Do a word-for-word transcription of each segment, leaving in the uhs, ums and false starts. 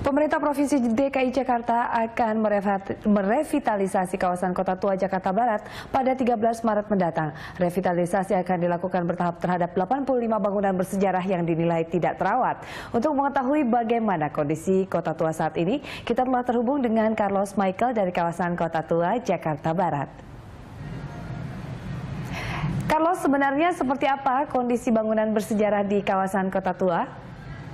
Pemerintah Provinsi D K I Jakarta akan merevitalisasi kawasan Kota Tua Jakarta Barat pada tiga belas Maret mendatang. Revitalisasi akan dilakukan bertahap terhadap delapan puluh lima bangunan bersejarah yang dinilai tidak terawat. Untuk mengetahui bagaimana kondisi Kota Tua saat ini, kita telah terhubung dengan Carlos Michael dari kawasan Kota Tua Jakarta Barat. Carlos, sebenarnya seperti apa kondisi bangunan bersejarah di kawasan Kota Tua?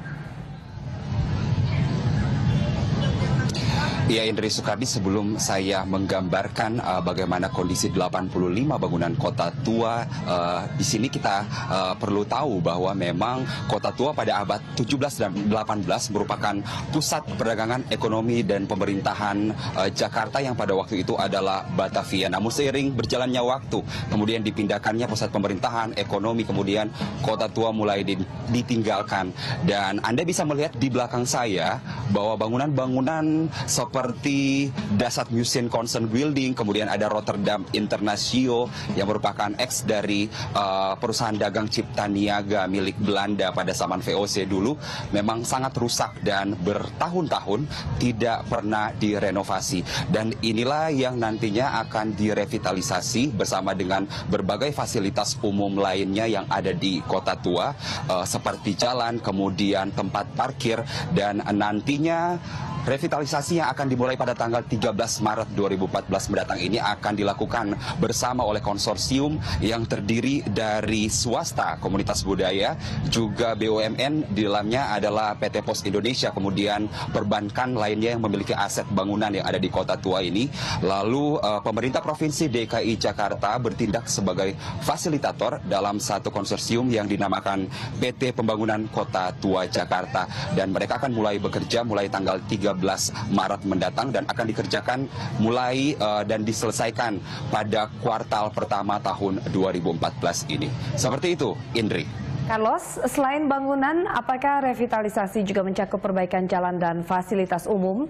Ya, Indri Soekardi, sebelum saya menggambarkan uh, bagaimana kondisi delapan puluh lima bangunan Kota Tua, uh, di sini kita uh, perlu tahu bahwa memang Kota Tua pada abad tujuh belas dan delapan belas merupakan pusat perdagangan, ekonomi, dan pemerintahan uh, Jakarta yang pada waktu itu adalah Batavia. Namun seiring berjalannya waktu, kemudian dipindahkannya pusat pemerintahan, ekonomi, kemudian Kota Tua mulai ditinggalkan. Dan Anda bisa melihat di belakang saya bahwa bangunan-bangunan seperti seperti Dasat Museum Concern Building, kemudian ada Rotterdam Internasio yang merupakan ex dari uh, perusahaan dagang Cipta Niaga milik Belanda pada zaman V O C dulu, memang sangat rusak dan bertahun-tahun tidak pernah direnovasi. Dan inilah yang nantinya akan direvitalisasi bersama dengan berbagai fasilitas umum lainnya yang ada di Kota Tua, uh, seperti jalan, kemudian tempat parkir, dan nantinya revitalisasi yang akan dimulai pada tanggal tiga belas Maret dua ribu empat belas mendatang ini akan dilakukan bersama oleh konsorsium yang terdiri dari swasta, komunitas budaya, juga B U M N. Di dalamnya adalah P T Pos Indonesia, kemudian perbankan lainnya yang memiliki aset bangunan yang ada di Kota Tua ini. Lalu uh, pemerintah Provinsi D K I Jakarta bertindak sebagai fasilitator dalam satu konsorsium yang dinamakan P T Pembangunan Kota Tua Jakarta. Dan mereka akan mulai bekerja mulai tanggal tiga belas Maret mendatang dan akan dikerjakan mulai uh, dan diselesaikan pada kuartal pertama tahun dua ribu empat belas ini. Seperti itu, Indri. Carlos, selain bangunan, apakah revitalisasi juga mencakup perbaikan jalan dan fasilitas umum?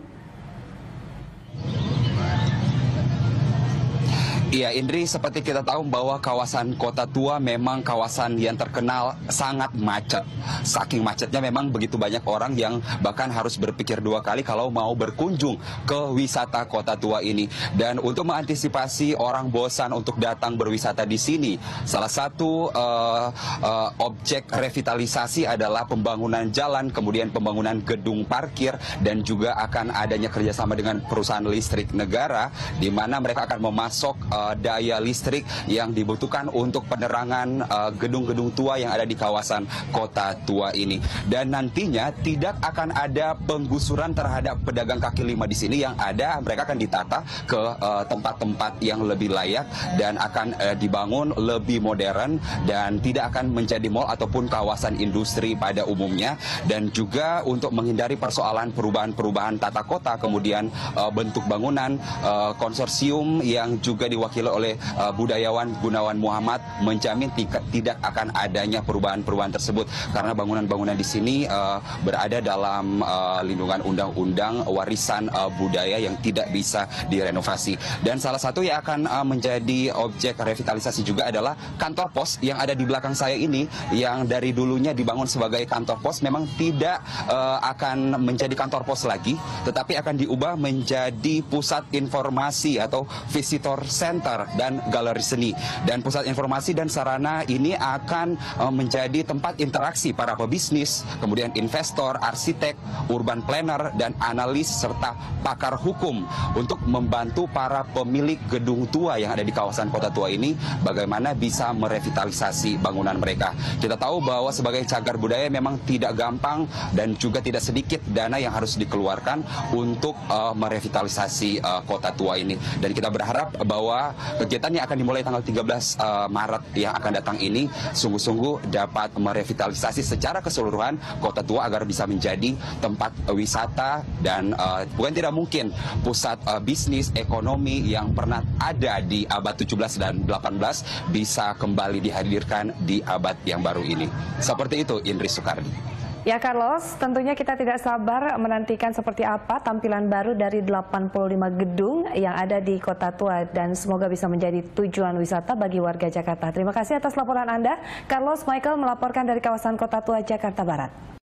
Iya, Indri, seperti kita tahu bahwa kawasan Kota Tua memang kawasan yang terkenal sangat macet. Saking macetnya memang begitu banyak orang yang bahkan harus berpikir dua kali kalau mau berkunjung ke wisata Kota Tua ini. Dan untuk mengantisipasi orang bosan untuk datang berwisata di sini, salah satu uh, uh, objek revitalisasi adalah pembangunan jalan, kemudian pembangunan gedung parkir, dan juga akan adanya kerjasama dengan perusahaan listrik negara, di mana mereka akan memasok uh, daya listrik yang dibutuhkan untuk penerangan gedung-gedung uh, tua yang ada di kawasan Kota Tua ini. Dan nantinya tidak akan ada penggusuran terhadap pedagang kaki lima di sini. Yang ada mereka akan ditata ke tempat-tempat uh, yang lebih layak dan akan uh, dibangun lebih modern dan tidak akan menjadi mal ataupun kawasan industri pada umumnya. Dan juga untuk menghindari persoalan perubahan-perubahan tata kota, kemudian uh, bentuk bangunan, uh, konsorsium yang juga diwakili diwakili oleh uh, budayawan Gunawan Muhammad menjamin tidak, tidak akan adanya perubahan-perubahan tersebut karena bangunan-bangunan di sini uh, berada dalam uh, lindungan undang-undang warisan uh, budaya yang tidak bisa direnovasi. Dan salah satu yang akan uh, menjadi objek revitalisasi juga adalah kantor pos yang ada di belakang saya ini, yang dari dulunya dibangun sebagai kantor pos memang tidak uh, akan menjadi kantor pos lagi, tetapi akan diubah menjadi pusat informasi atau visitor center dan galeri seni. Dan pusat informasi dan sarana ini akan uh, menjadi tempat interaksi para pebisnis, kemudian investor, arsitek, urban planner, dan analis serta pakar hukum untuk membantu para pemilik gedung tua yang ada di kawasan Kota Tua ini bagaimana bisa merevitalisasi bangunan mereka. Kita tahu bahwa sebagai cagar budaya memang tidak gampang dan juga tidak sedikit dana yang harus dikeluarkan untuk uh, merevitalisasi uh, Kota Tua ini. Dan kita berharap bahwa kegiatan yang akan dimulai tanggal tiga belas Maret yang akan datang ini sungguh-sungguh dapat merevitalisasi secara keseluruhan Kota Tua agar bisa menjadi tempat wisata dan uh, bukan tidak mungkin pusat uh, bisnis, ekonomi yang pernah ada di abad tujuh belas dan delapan belas bisa kembali dihadirkan di abad yang baru ini. Seperti itu, Indri Soekardi. Ya Carlos, tentunya kita tidak sabar menantikan seperti apa tampilan baru dari delapan puluh lima gedung yang ada di Kota Tua dan semoga bisa menjadi tujuan wisata bagi warga Jakarta. Terima kasih atas laporan Anda. Carlos Michael melaporkan dari kawasan Kota Tua, Jakarta Barat.